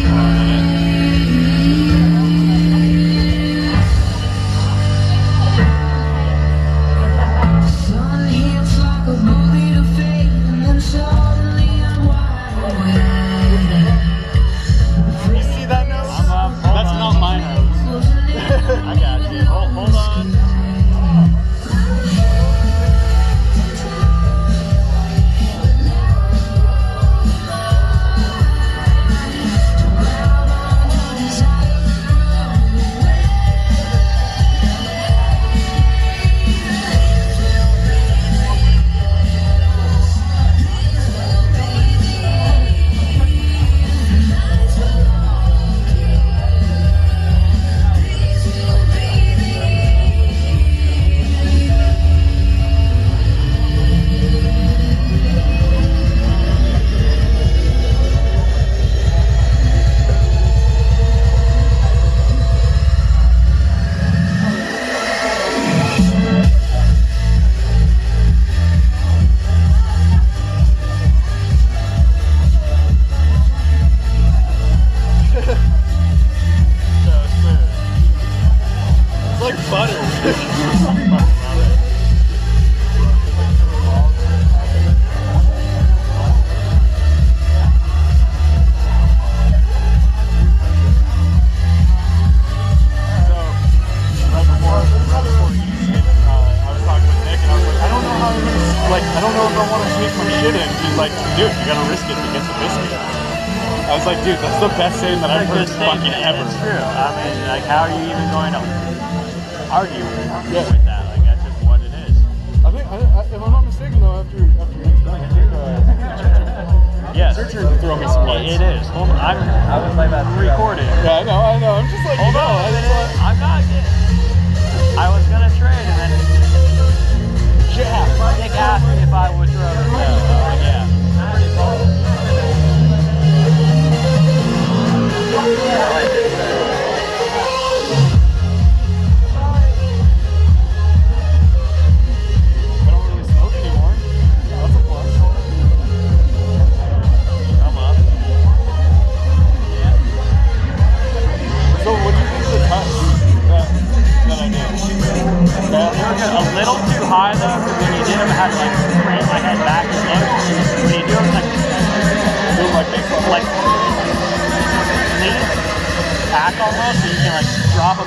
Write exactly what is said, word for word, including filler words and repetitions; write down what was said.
like, dude, that's the best saying that I've heard fucking ever. It's true. I mean, like, how are you even going to argue yeah. with that? Like, that's just what it is. I think, I, I, if I'm not mistaken, though, after after next time, I think uh, yes. Searcher can throw me some lights. It is. Hold on, I'm, I was like about recording. Yeah, I know, I know. I'm just like, hold you know, on, I just like, I'm not getting. I was gonna trade, and then yeah. Nick asked me if I would throw it. So, uh, yeah. Pretty cool. A little too high though, because when you did them, I had to like crane my head back and look. When you do them, like, do them like, like lean back almost, so you can like drop them